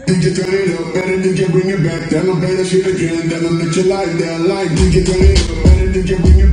DJ turn it up, better DJ bring it back. Tell them play that shit again, tell them that you like that. Like DJ turn it up, better DJ bring it back.